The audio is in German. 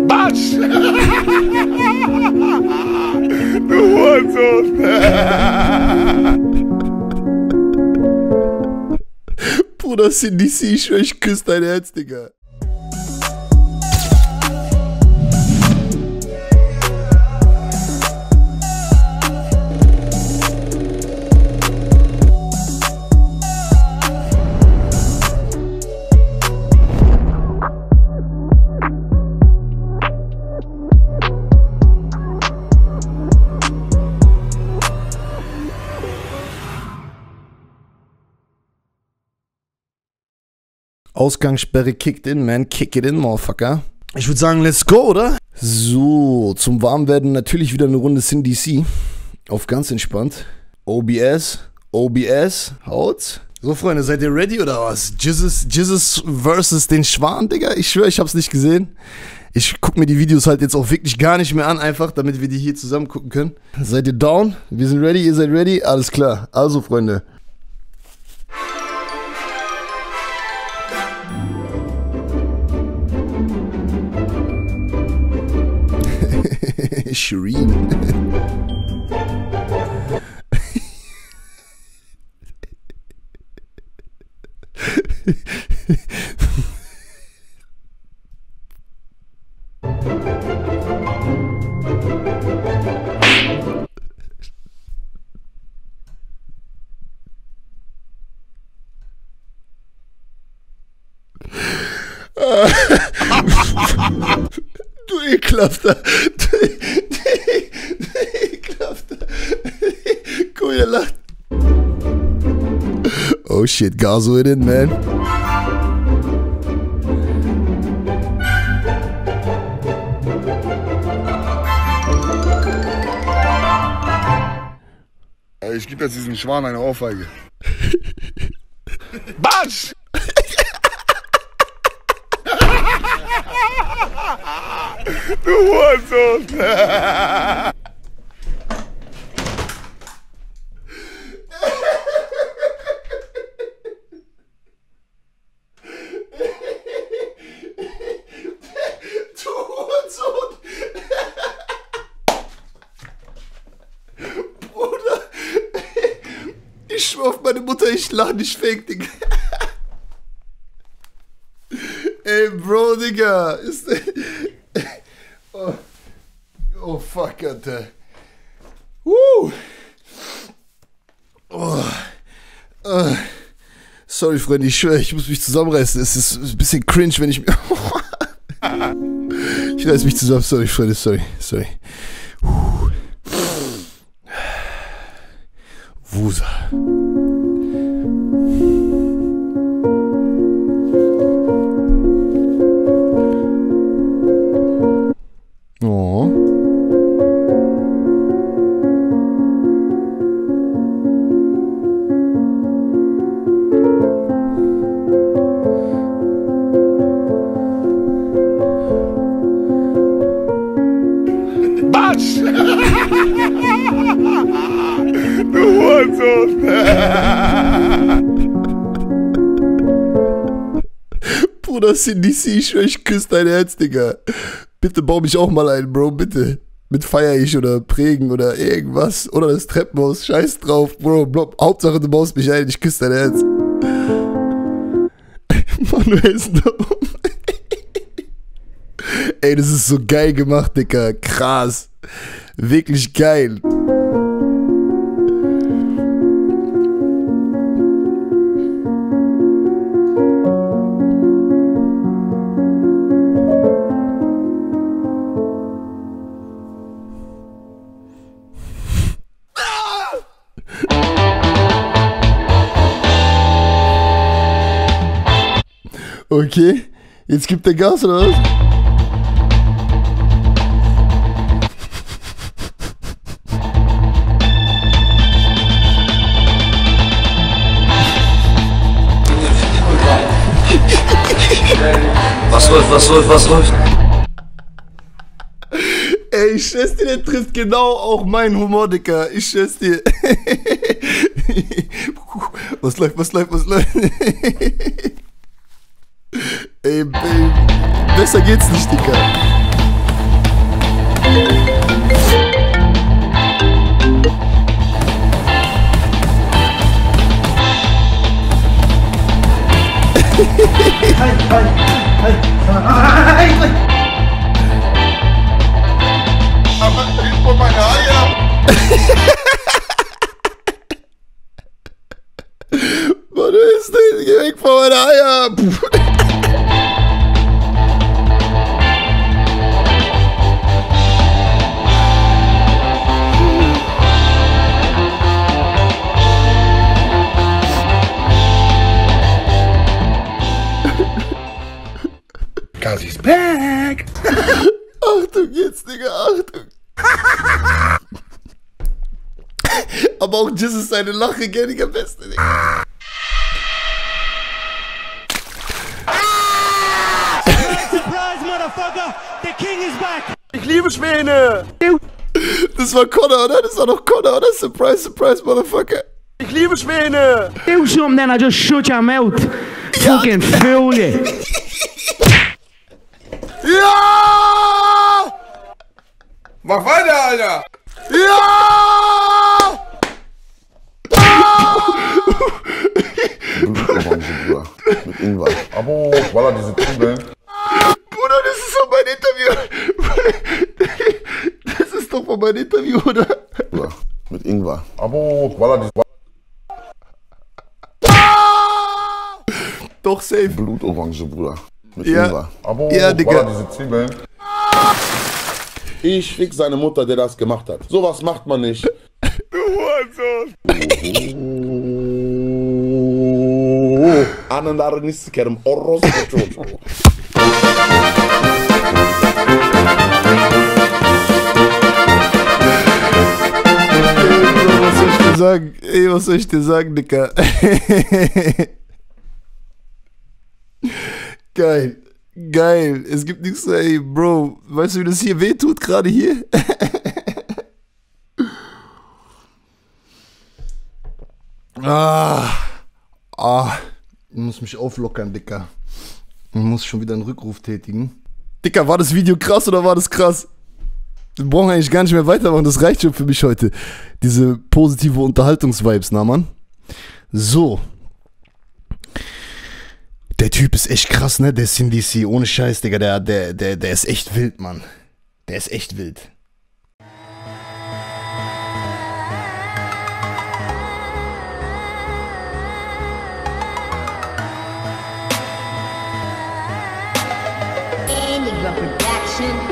Batsch! Du Hurensohn! Bruder CDC, ich schwör, ich küsse dein Herz, Digga. Ausgangssperre kicked in, man. Kick it in, motherfucker. Ich würde sagen, let's go, oder? So, zum Warmwerden natürlich wieder eine Runde CDC. Auf ganz entspannt. OBS, haut's. So, Freunde, seid ihr ready oder was? Jesus versus den Schwan, Digga. Ich schwöre, ich hab's nicht gesehen. Ich guck mir die Videos halt jetzt auch wirklich gar nicht mehr an, einfach, damit wir die hier zusammen gucken können. Seid ihr down? Wir sind ready, ihr seid ready? Alles klar. Also, Freunde. Shireen. Du ekelhafter. Guck, er lacht. Oh shit, Gazo it in, man. Ich gebe jetzt diesem Schwan eine Ohrfeige. Batsch! Du Hurensohn! Bruder, ich schwör auf meine Mutter, ich lach nicht fake, Digga. Ey, Bro, Digga. Oh fuck, Alter. Sorry, Freunde, ich schwöre, ich muss mich zusammenreißen. Es ist ein bisschen cringe, wenn ich mir... Ich reiß mich zusammen, sorry, Freunde, sorry. Wusa. Oh. Batsch! Du Hurensohn! Bruder CDC, ich schwör, ich küsse dein Herz, Digga. Bitte bau mich auch mal ein, Bro, bitte. Mit feier ich oder prägen oder irgendwas. Oder das Treppenhaus, scheiß drauf, Bro. Hauptsache du baust mich ein, ich küsse dein Herz. Manuel ist da oben. Ey, das ist so geil gemacht, Digga. Krass. Wirklich geil. Okay, jetzt gibt der Gas, oder was? Was läuft? Ey, ich schwör's dir, der trifft genau auch meinen Humor, Digga. Ich schwör's dir. Was läuft? Ey, besser geht's nicht, Digga. Aber ich vor meine Eier. Was ist denn? Geh weg von meiner Eier! Kassi's back. Achtung jetzt, Digga, Achtung. Aber auch Jesus seine Lache, gänniger Beste, Digga. Surprise, motherfucker! The king is back! Ich liebe Schwäne. Das war Connor, oder? Das war doch Connor, oder? Surprise, surprise, motherfucker. Ich liebe Schwäne. Do something, then I just shut your mouth. Fucking fool you. Ja! Mach weiter, Alter. Ja! Blutorange, Bruder. Mit Ingwer. Abo, voilà, diese Zwiebeln. Bruder, das ist doch mein Interview. Das ist doch von meinem Interview, oder? Bruder. Mit Ingwer. Abo, voilà, diese Doch, safe. Blutorange, Bruder. Mit Ja. Ingwer. Abo, Ja, Digga. voilà, diese Zwiebeln. Ich fick seine Mutter, der das gemacht hat. Sowas macht man nicht. Du Hurensohn. Anandar niskerem oros çocuğu. Was soll ich dir sagen? Ey, was soll ich dir sagen, Dicker? Geil. Geil. Es gibt nichts, ey, Bro. Weißt du, wie das hier wehtut, gerade hier? Ich muss mich auflockern, Dicker. Ich muss schon wieder einen Rückruf tätigen. Dicker, war das Video krass oder war das krass? Wir brauchen eigentlich gar nicht mehr weitermachen, das reicht schon für mich heute. Diese positive Unterhaltungsvibes, na Mann. So. Der Typ ist echt krass, ne? Der Cindy C, ohne Scheiß, Digga. Der ist echt wild, Mann. Der ist echt wild. Enigma Production.